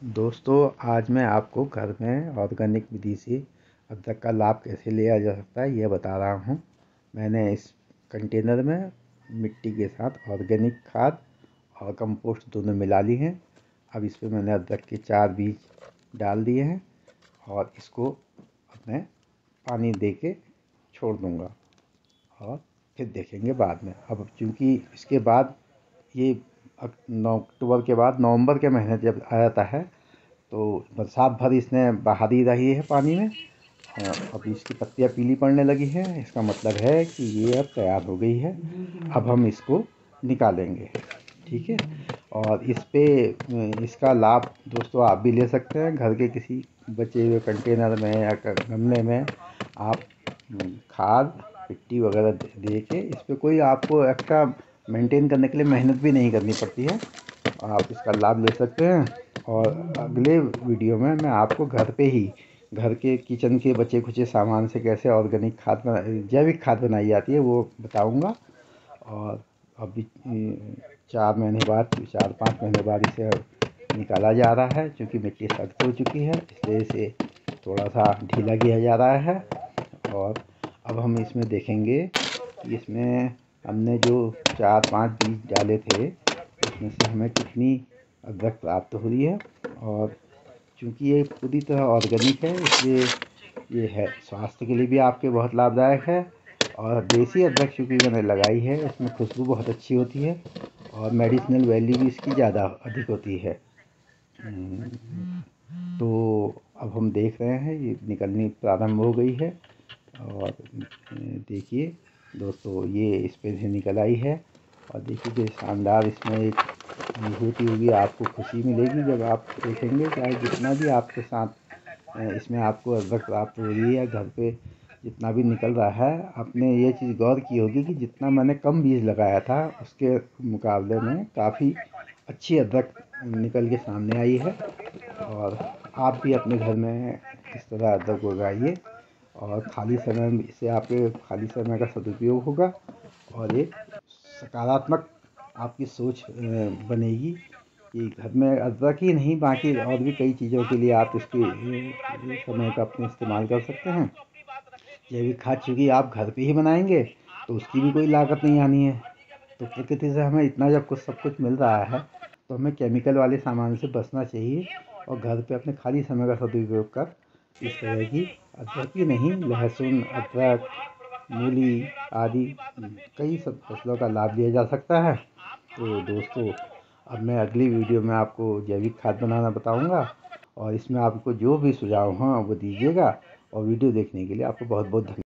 दोस्तों, आज मैं आपको घर में ऑर्गेनिक विधि से अदरक का लाभ कैसे लिया जा सकता है यह बता रहा हूँ। मैंने इस कंटेनर में मिट्टी के साथ ऑर्गेनिक खाद और कंपोस्ट दोनों मिला ली हैं। अब इस पर मैंने अदरक के 4 बीज डाल दिए हैं और इसको अब मैं पानी दे के छोड़ दूँगा और फिर देखेंगे बाद में। अब चूँकि इसके बाद ये 9 अक्टूबर के बाद नवंबर के महीने जब आ जाता है तो बरसात भर इसने बहा दी रही है पानी में। अब इसकी पत्तियां पीली पड़ने लगी हैं, इसका मतलब है कि ये अब तैयार हो गई है। अब हम इसको निकालेंगे, ठीक है। और इस पे इसका लाभ दोस्तों आप भी ले सकते हैं। घर के किसी बचे हुए कंटेनर में या गमले में आप खाद मिट्टी वगैरह दे के इस पर कोई आपको एक्स्ट्रा मेंटेन करने के लिए मेहनत भी नहीं करनी पड़ती है। आप इसका लाभ ले सकते हैं। और अगले वीडियो में मैं आपको घर पे ही घर के किचन के बचे खुचे सामान से कैसे ऑर्गेनिक खाद जैविक खाद बनाई जाती है वो बताऊंगा। और अभी 4-5 महीने बाद इसे निकाला जा रहा है, क्योंकि मिट्टी सख्त हो चुकी है इसलिए इसे थोड़ा सा ढीला किया जा रहा है। और अब हम इसमें देखेंगे कि इसमें हमने जो 4-5 बीज डाले थे उसमें से हमें कितनी अदरक प्राप्त हो रही है। और चूँकि ये पूरी तरह ऑर्गेनिक है इसलिए ये है स्वास्थ्य के लिए भी आपके बहुत लाभदायक है। और देसी अदरक चूँकि मैंने लगाई है इसमें खुशबू बहुत अच्छी होती है और मेडिसिनल वैल्यू भी इसकी ज़्यादा अधिक होती है। तो अब हम देख रहे हैं ये निकलनी प्रारंभ हो गई है। और देखिए दोस्तों, ये इस पे से निकल आई है। और देखिए कि शानदार इसमें एक अनुभूति होगी, आपको खुशी मिलेगी जब आप देखेंगे। चाहे जितना भी आपके साथ इसमें आपको अदरक प्राप्त हो रही है, घर पे जितना भी निकल रहा है, आपने ये चीज़ गौर की होगी कि जितना मैंने कम बीज लगाया था उसके मुकाबले में काफ़ी अच्छी अदरक निकल के सामने आई है। और आप भी अपने घर में इस तरह अदरक उगाइए और खाली समय इससे आपके खाली समय का सदुपयोग होगा और एक सकारात्मक आपकी सोच बनेगी कि घर में अदरक ही नहीं बाकी और भी कई चीज़ों के लिए आप इसके समय का अपने इस्तेमाल कर सकते हैं। जैविक खाद चूँकि आप घर पे ही बनाएंगे तो उसकी भी कोई लागत नहीं आनी है। तो प्रकृति से हमें इतना जब कुछ सब कुछ मिल रहा है तो हमें केमिकल वाले सामान से बचना चाहिए और घर पे अपने खाली समय का सदुपयोग कर इस तरह की अदरक ही नहीं, लहसुन, अदरक, मूली आदि कई सब फसलों का लाभ लिया जा सकता है। तो दोस्तों, अब मैं अगली वीडियो में आपको जैविक खाद बनाना बताऊंगा और इसमें आपको जो भी सुझाव हों वो दीजिएगा। और वीडियो देखने के लिए आपको बहुत बहुत धन्यवाद।